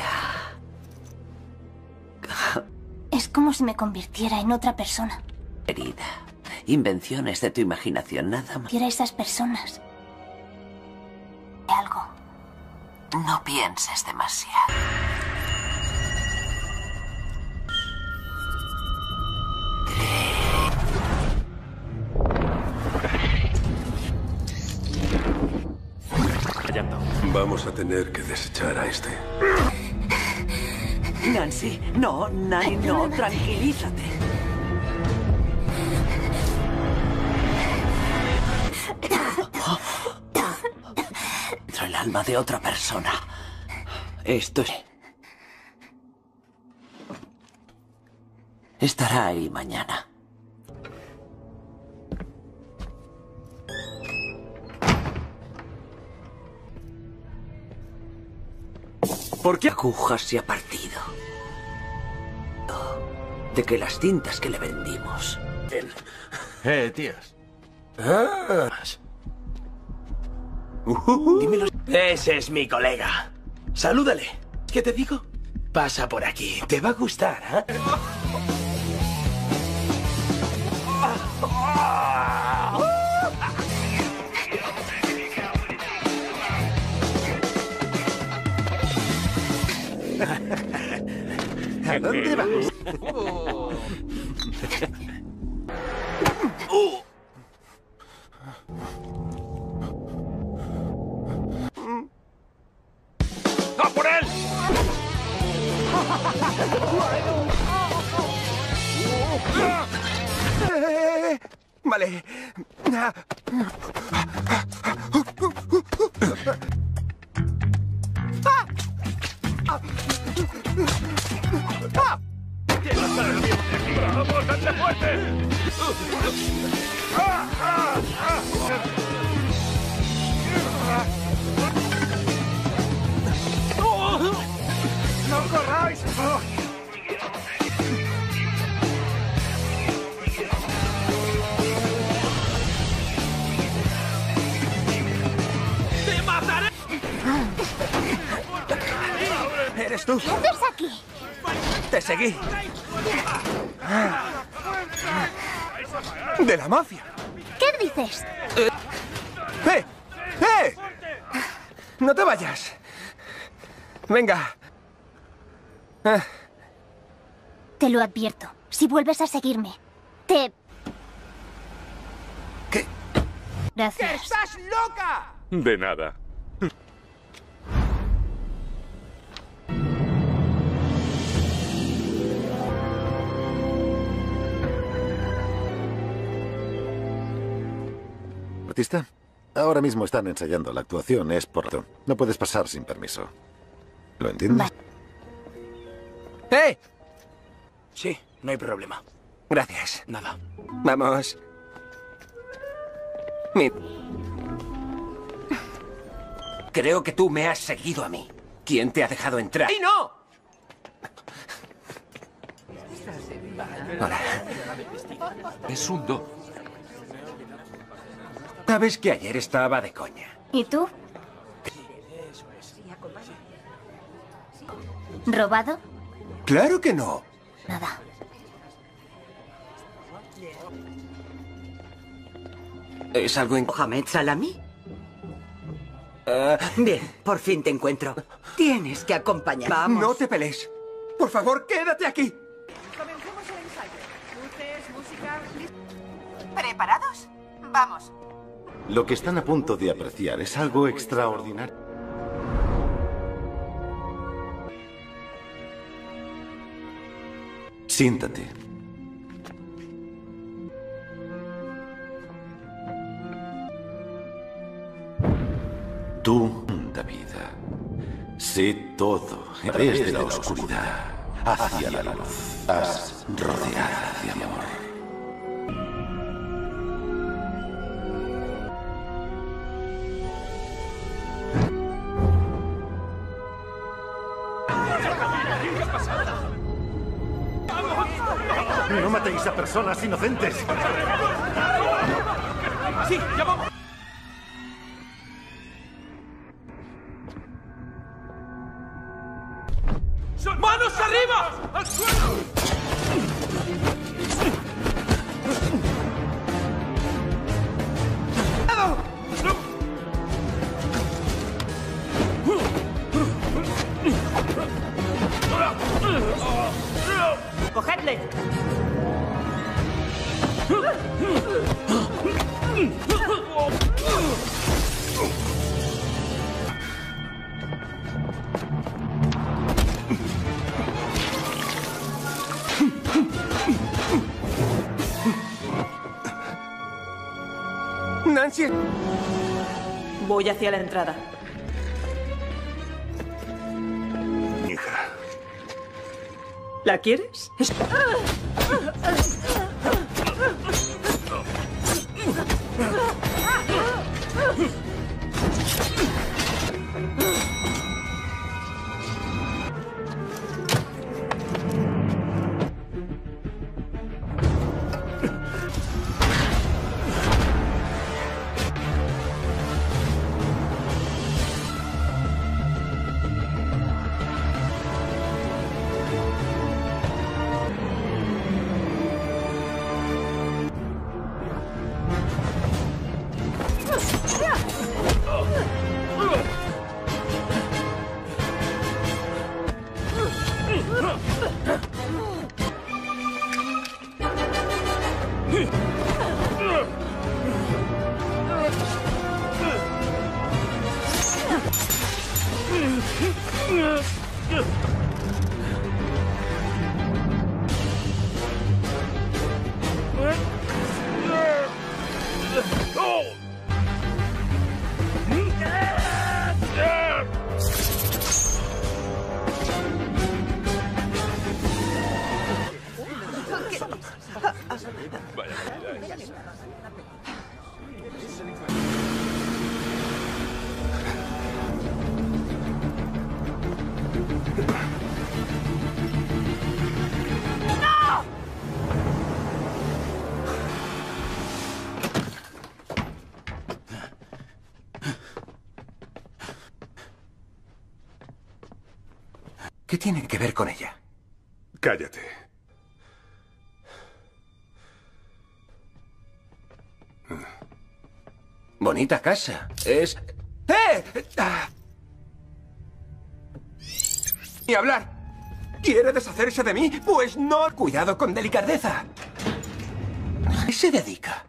[SPEAKER 6] Es como si me convirtiera en otra persona.
[SPEAKER 9] querida. Invenciones de tu imaginación, nada más.
[SPEAKER 6] Quiero a esas personas. Algo.
[SPEAKER 9] No pienses demasiado.
[SPEAKER 14] Vamos a tener que desechar a este.
[SPEAKER 11] Nancy, no, Nancy, no, tranquilízate.
[SPEAKER 9] Dentro el alma de otra persona. Esto es... Estará ahí mañana.
[SPEAKER 11] ¿Por qué agujas se ha partido? De que las cintas que le vendimos.
[SPEAKER 17] Tías.
[SPEAKER 8] Dímelo. Ese es mi colega. Salúdale. ¿Qué te digo? Pasa por aquí. Te va a gustar, ¿eh?
[SPEAKER 5] ¿A dónde vas?
[SPEAKER 7] ¡A por él! Vale.
[SPEAKER 5] ¡Vamos, date fuerte! ¡No corráis!
[SPEAKER 7] ¡Te mataré! ¿Eres tú?
[SPEAKER 6] ¿Qué haces aquí?
[SPEAKER 7] Te seguí. De la mafia.
[SPEAKER 6] ¿Qué dices?
[SPEAKER 7] ¡Eh! ¡Eh! No te vayas. Venga.
[SPEAKER 6] Te lo advierto. Si vuelves a seguirme, te...
[SPEAKER 7] ¿Qué?
[SPEAKER 6] Gracias.
[SPEAKER 7] ¡Estás loca!
[SPEAKER 5] De nada.
[SPEAKER 19] ¿Artista? Ahora mismo están ensayando. La actuación es por ratón. No puedes pasar sin permiso. ¿Lo entiendes?
[SPEAKER 7] ¡Eh!
[SPEAKER 8] Sí, no hay problema.
[SPEAKER 7] Gracias.
[SPEAKER 8] Nada.
[SPEAKER 7] Vamos. Creo que tú me has seguido a mí. ¿Quién te ha dejado entrar? ¡Y no! Hola. Es un do. Sabes que ayer estaba de coña.
[SPEAKER 6] ¿Y tú? ¿Robado?
[SPEAKER 7] ¡Claro que no!
[SPEAKER 6] Nada.
[SPEAKER 7] ¿Es algo en...
[SPEAKER 11] ¿Mohamed Salami? Bien, por fin te encuentro. Tienes que acompañar. Vamos.
[SPEAKER 7] No te pelees. Por favor, quédate aquí.
[SPEAKER 12] Comencemos el ensayo. Luces, música...
[SPEAKER 3] ¿Preparados? Vamos.
[SPEAKER 19] Lo que están a punto de apreciar es algo extraordinario. Siéntate. Tú, David, sé todo a través de la oscuridad hacia la luz. Has rodeada de amor.
[SPEAKER 5] ¡No matéis a personas inocentes!
[SPEAKER 7] ¡Sí, ya vamos!
[SPEAKER 18] ¡Manos arriba! ¡Al suelo!
[SPEAKER 12] ¡Cogedle!
[SPEAKER 7] Nancy.
[SPEAKER 12] Voy hacia la entrada.
[SPEAKER 2] Hija.
[SPEAKER 12] ¿La quieres?
[SPEAKER 7] ¿Qué tiene que ver con ella?
[SPEAKER 2] Cállate.
[SPEAKER 7] Bonita casa. Es... ¡Eh! ¡Ni hablar! ¿Quiere deshacerse de mí? Pues no. Cuidado con delicadeza. ¿A qué se dedica?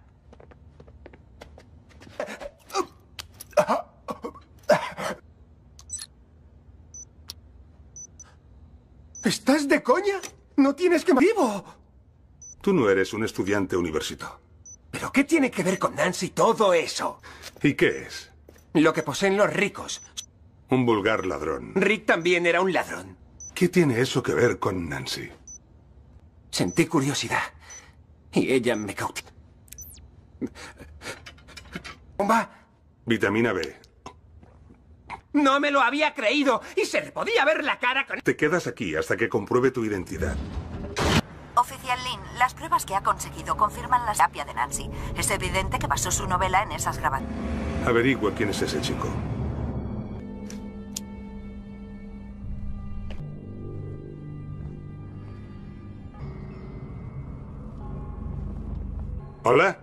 [SPEAKER 7] ¿Estás de coña? No tienes que... ¡Vivo!
[SPEAKER 2] Tú no eres un estudiante universitario.
[SPEAKER 7] ¿Pero qué tiene que ver con Nancy todo eso?
[SPEAKER 2] ¿Y qué es?
[SPEAKER 7] Lo que poseen los ricos.
[SPEAKER 2] Un vulgar ladrón.
[SPEAKER 7] Rick también era un ladrón.
[SPEAKER 2] ¿Qué tiene eso que ver con Nancy?
[SPEAKER 7] Sentí curiosidad. Y ella me cautivó. ¿Bomba?
[SPEAKER 2] Vitamina B.
[SPEAKER 7] No me lo había creído. Y se le podía ver la cara con...
[SPEAKER 2] Te quedas aquí hasta que compruebe tu identidad.
[SPEAKER 3] Oficial Lin, las pruebas que ha conseguido confirman la terapia de Nancy. Es evidente que basó su novela en esas grabaciones.
[SPEAKER 2] Averigua quién es ese chico. ¿Hola?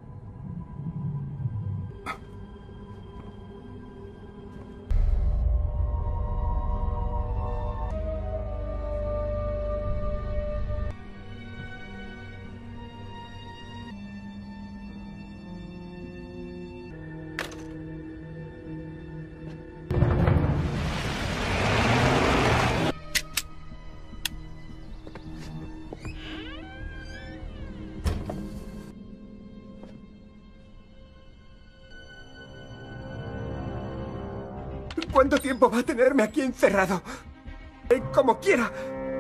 [SPEAKER 7] ¿Cuánto tiempo va a tenerme aquí encerrado? Como quiera.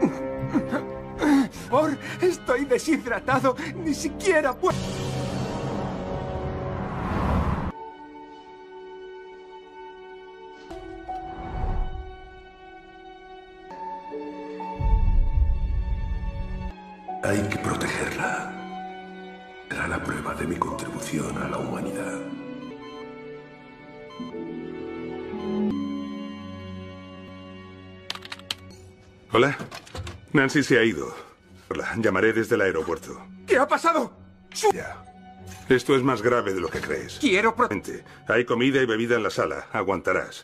[SPEAKER 7] Por estoy deshidratado. Ni siquiera puedo...
[SPEAKER 2] Hay que protegerla. Será la prueba de mi contribución a la humanidad. Hola. Nancy se ha ido. La llamaré desde el aeropuerto.
[SPEAKER 7] ¿Qué ha pasado?
[SPEAKER 2] Ya. Esto es más grave de lo que crees.
[SPEAKER 7] Quiero
[SPEAKER 2] Hay comida y bebida en la sala. Aguantarás.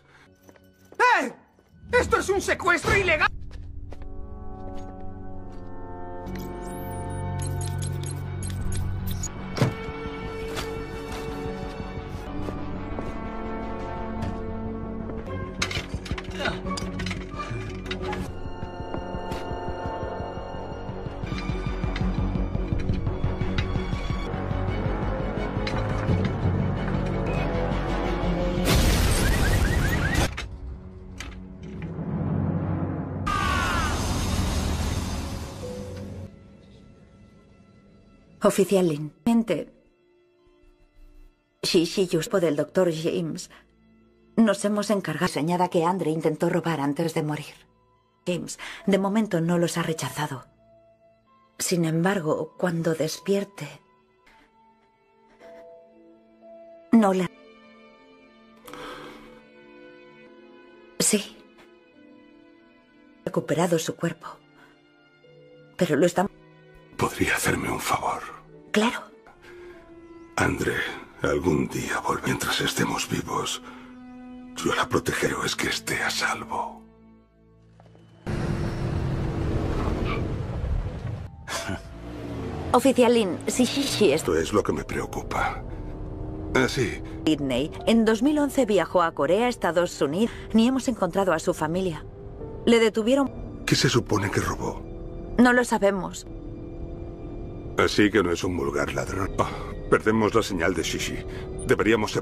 [SPEAKER 7] ¡Eh! ¡Esto es un secuestro ilegal!
[SPEAKER 3] Oficial Lin, Shishi Yuspo del Dr. James. Nos hemos encargado. Señala que Andre intentó robar antes de morir. James, de momento no los ha rechazado. Sin embargo, cuando despierte, no le... Sí. Ha recuperado su cuerpo. Pero lo está...
[SPEAKER 2] ¿Podría hacerme un favor?
[SPEAKER 3] Claro.
[SPEAKER 2] Andre, algún día mientras estemos vivos, yo la protegeré o es que esté a salvo.
[SPEAKER 3] Oficial Lin, si Shishi
[SPEAKER 2] Esto es lo que me preocupa. Sí.
[SPEAKER 3] Sydney, en 2011 viajó a Corea, Estados Unidos. Ni hemos encontrado a su familia. Le detuvieron...
[SPEAKER 2] ¿Qué se supone que robó?
[SPEAKER 3] No lo sabemos.
[SPEAKER 2] Así que no es un vulgar ladrón. Oh, perdemos la señal de Shishi. Deberíamos...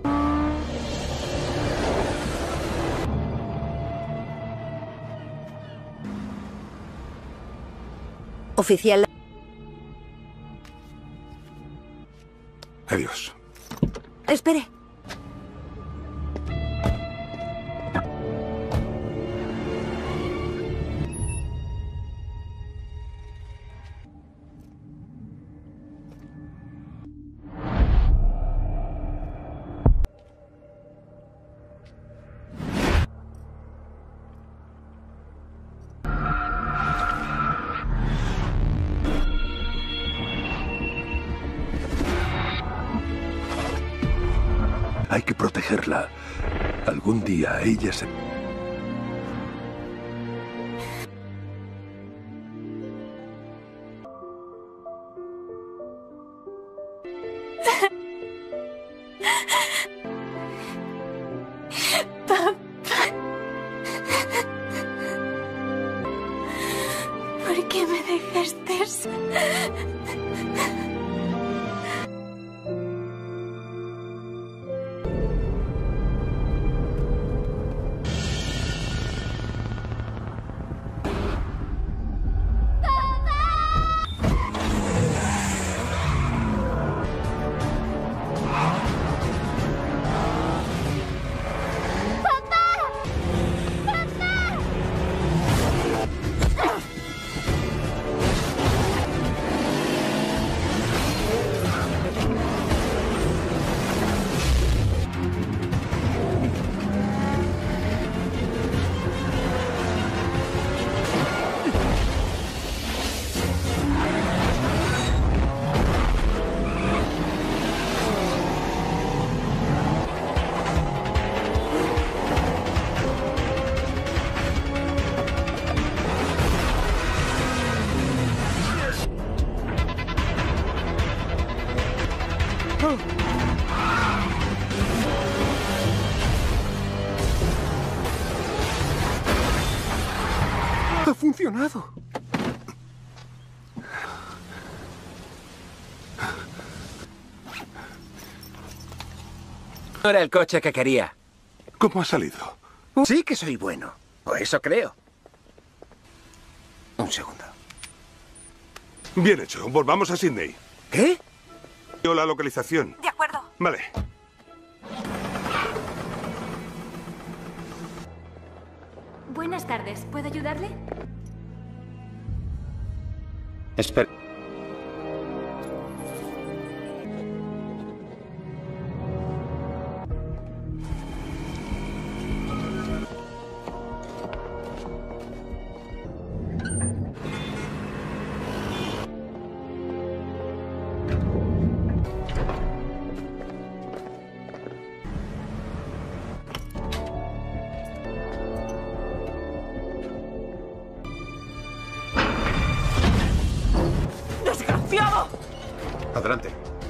[SPEAKER 3] Oficial...
[SPEAKER 2] Adiós.
[SPEAKER 3] Espere.
[SPEAKER 14] Hay que protegerla. Algún día ella se...
[SPEAKER 13] Papá. ¿Por qué me dejaste?
[SPEAKER 7] ¡Ha funcionado! No era el coche que quería.
[SPEAKER 2] ¿Cómo ha salido?
[SPEAKER 7] Sí que soy bueno. O eso creo. Un segundo.
[SPEAKER 2] Bien hecho. Volvamos a Sydney.
[SPEAKER 7] ¿Qué?
[SPEAKER 2] La localización.
[SPEAKER 3] De acuerdo.
[SPEAKER 2] Vale.
[SPEAKER 13] Buenas tardes. ¿Puedo ayudarle?
[SPEAKER 17] Espera.
[SPEAKER 3] ¡Desgraciado!
[SPEAKER 17] Adelante.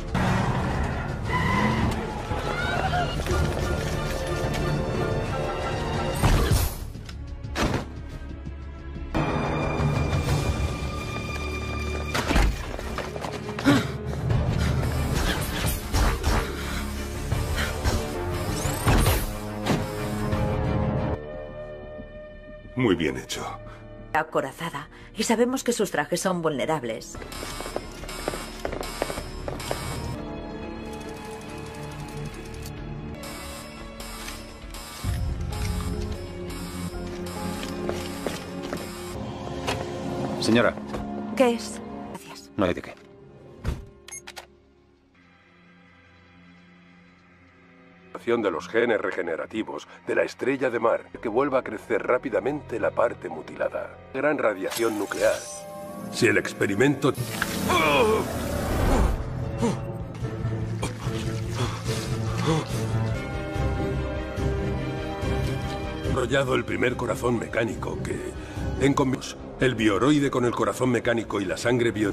[SPEAKER 2] Muy bien hecho.
[SPEAKER 3] Acorazada, y sabemos que sus trajes son vulnerables.
[SPEAKER 17] Señora.
[SPEAKER 3] ¿Qué es? Gracias.
[SPEAKER 17] No hay de qué.
[SPEAKER 14] De los genes regenerativos de la estrella de mar que vuelva a crecer rápidamente la parte mutilada. Gran radiación nuclear. Si el experimento... Desarrollado el primer corazón mecánico que... el bioroide con el corazón mecánico y la sangre bio...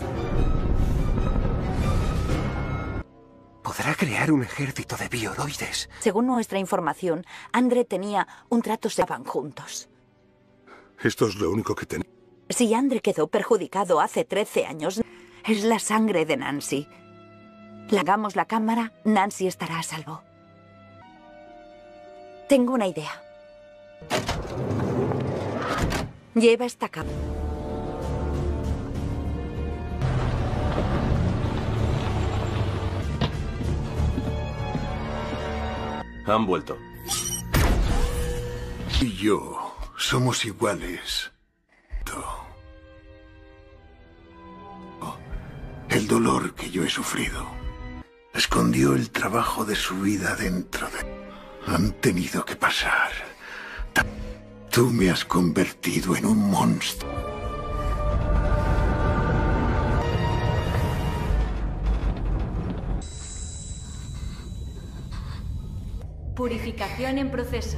[SPEAKER 7] Podrá crear un ejército de bioroides.
[SPEAKER 3] Según nuestra información, Andre tenía un trato, se van juntos.
[SPEAKER 2] Esto es lo único que tenemos.
[SPEAKER 3] Si Andre quedó perjudicado hace 13 años, es la sangre de Nancy. Hagamos la cámara, Nancy estará a salvo. Tengo una idea. Lleva esta cámara.
[SPEAKER 16] Han vuelto.
[SPEAKER 15] Y yo somos iguales. El dolor que yo he sufrido escondió el trabajo de su vida dentro de... Han tenido que pasar. Tú me has convertido en un monstruo.
[SPEAKER 13] Purificación en proceso.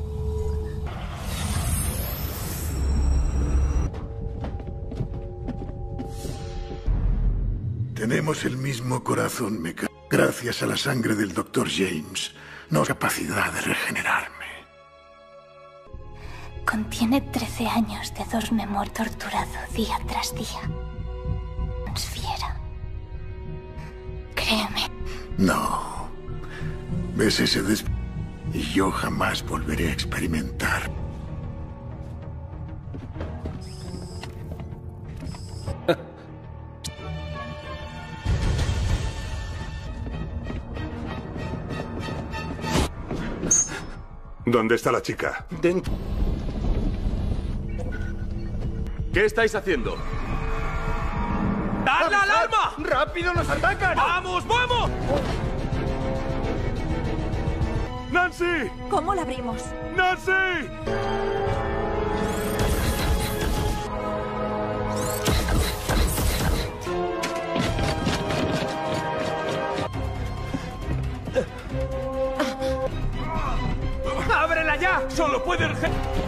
[SPEAKER 15] Tenemos el mismo corazón mecánico. Gracias a la sangre del Dr. James, no hay capacidad de regenerarme.
[SPEAKER 6] Contiene 13 años de dos memorias torturado día tras día. Es fiera. Créeme.
[SPEAKER 15] No. ¿Ves ese Y yo jamás volveré a experimentar.
[SPEAKER 2] ¿Dónde está la chica?
[SPEAKER 17] Dentro.
[SPEAKER 5] ¿Qué estáis haciendo? ¡Dad la alarma!
[SPEAKER 17] ¡Rápido, nos atacan!
[SPEAKER 5] ¡Vamos, vamos! ¡Nancy!
[SPEAKER 3] ¿Cómo la abrimos?
[SPEAKER 5] ¡Nancy!
[SPEAKER 7] ¡Ábrela ya!
[SPEAKER 5] ¡Solo puede el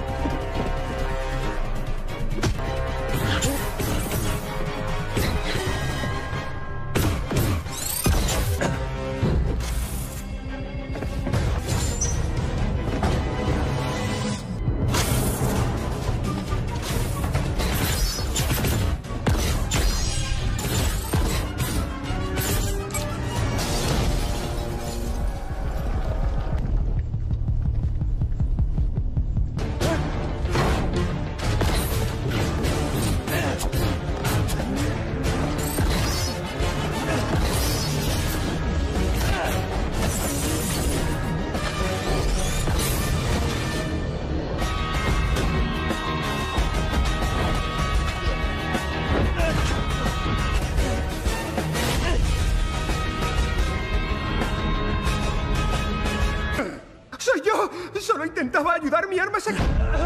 [SPEAKER 7] ¡Soy yo! Solo intentaba ayudar, mi arma se...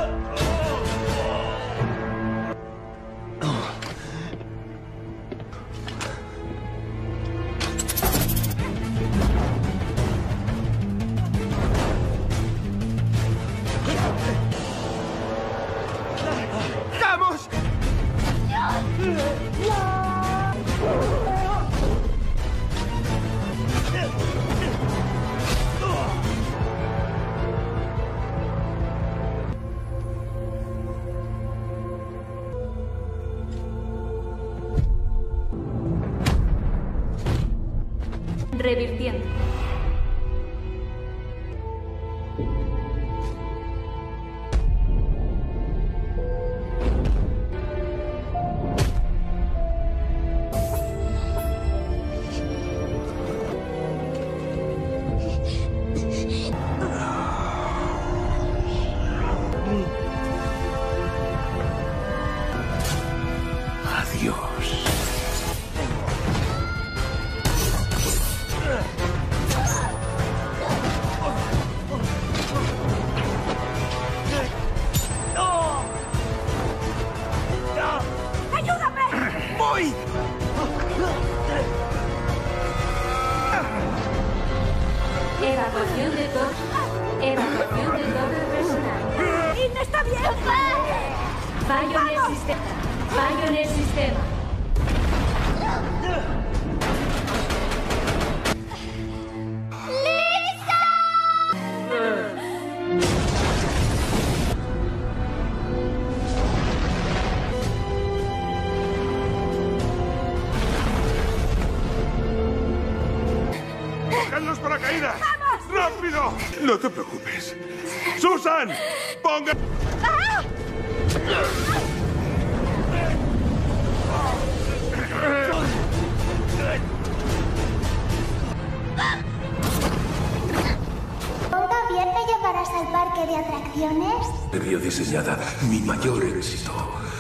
[SPEAKER 7] ¡Vamos!
[SPEAKER 13] Revirtiendo.
[SPEAKER 7] voy!
[SPEAKER 13] Evacuación de torre. Evacuación de torre personal.
[SPEAKER 3] ¡Y no está bien!
[SPEAKER 13] Fallo en el sistema. Fallo en el sistema.
[SPEAKER 5] ¡Cojan los paracaídas!
[SPEAKER 3] ¡Vamos!
[SPEAKER 5] ¡Rápido! No te preocupes. ¡Susan! ¡Ponga!
[SPEAKER 20] ¿También me llevarás al parque de atracciones?
[SPEAKER 14] Debió diseñada mi mayor éxito.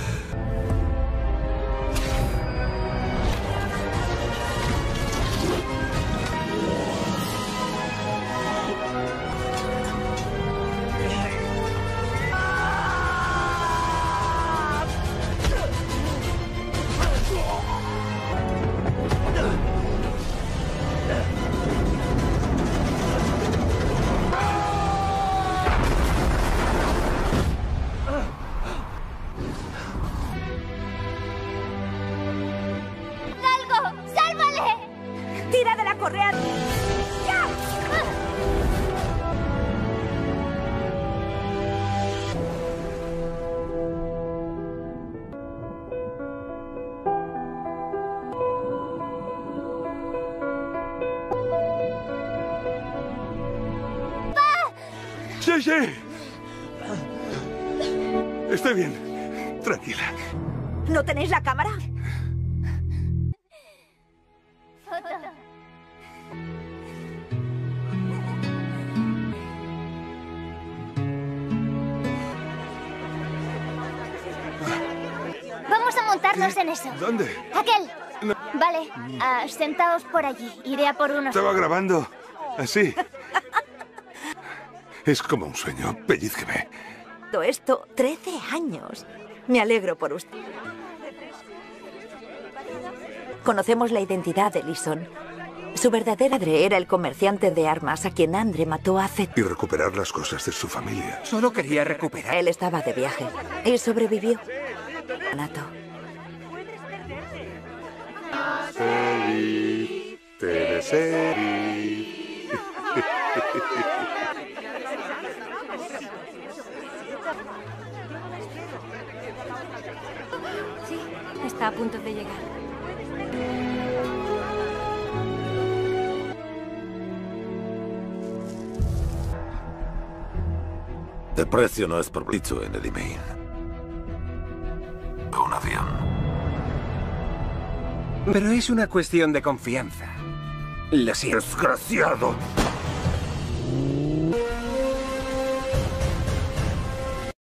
[SPEAKER 3] ¡Tira de la correa! ¡Ya!
[SPEAKER 5] ¡Sí, sí! Estoy bien. Tranquila.
[SPEAKER 3] ¿No tenéis la cámara?
[SPEAKER 20] Vamos a montarnos en eso.
[SPEAKER 5] ¿Dónde?
[SPEAKER 20] Aquel.
[SPEAKER 5] No.
[SPEAKER 20] Vale, sentaos por allí. Iré a por unos.
[SPEAKER 5] Estaba grabando. Así. Es como un sueño. Pellízqueme.
[SPEAKER 3] Todo esto, 13 años. Me alegro por usted. Conocemos la identidad de Leeson. Su verdadera padre era el comerciante de armas a quien Andre mató hace...
[SPEAKER 2] Y recuperar las cosas de su familia.
[SPEAKER 7] Solo quería recuperar.
[SPEAKER 3] Él estaba de viaje y sobrevivió. Nato.
[SPEAKER 2] Sheriff, Sheriff.
[SPEAKER 13] Sí, está a punto de llegar.
[SPEAKER 10] El precio no es por dicho en el email. Un avión.
[SPEAKER 7] Pero es una cuestión de confianza. Lo siento.
[SPEAKER 2] ¡Desgraciado!